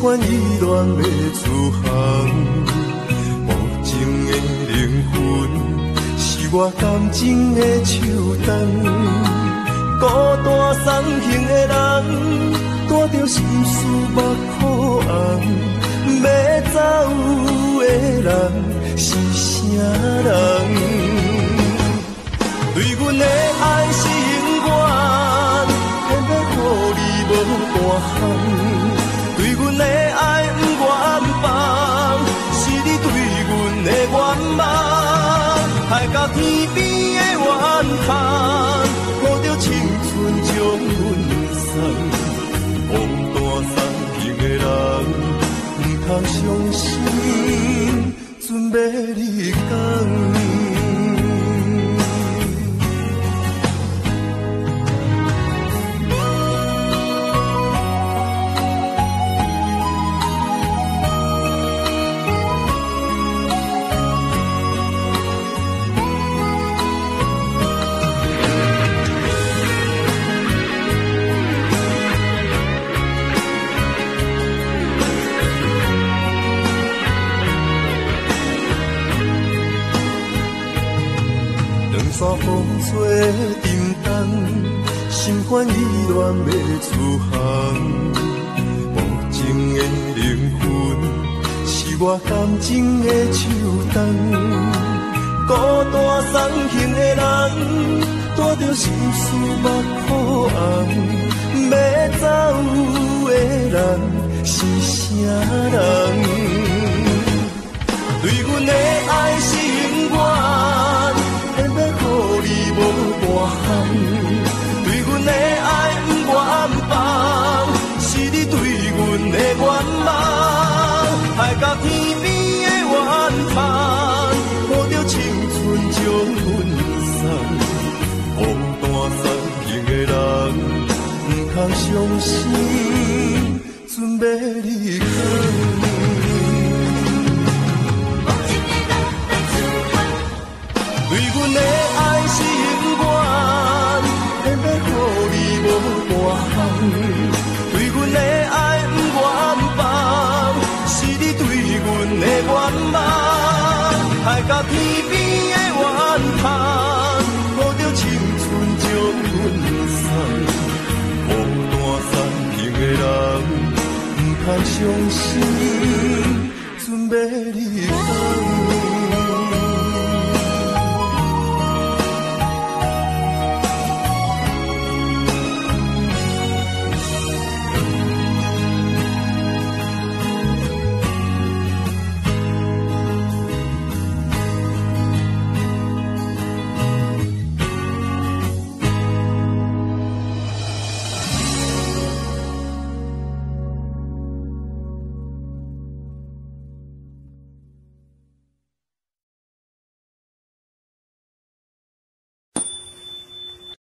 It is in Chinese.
愿依恋要出航，无情的灵魂是我感情的手重，孤单送行的人，带着心事目苦红。要走的人是啥人？对阮的爱是永远，偏要予你无大项。对阮的爱不愿放，是你对阮的愿望。海到天边的怨叹，抱着青春将阮送。孤单送行的人。通相信，准要离港。风吹沉重，心愿依恋要出航。无情的灵魂是我感情的手重，孤单送行的人，带着心事目苦红。要走的人是啥人？对阮的爱是永远。偏要予你无大项，对阮的爱不愿放，是你对阮的愿望。海到天边的怨叹，抱着青春将阮送。孤单送行的人，不通相信，准要离开。对阮的爱是永远，偏要予你无大项。对阮的爱不愿放，是你对阮的愿望。海到天边的怨叹，抱着青春将阮送。孤单送行的人，不通相信，准要离港。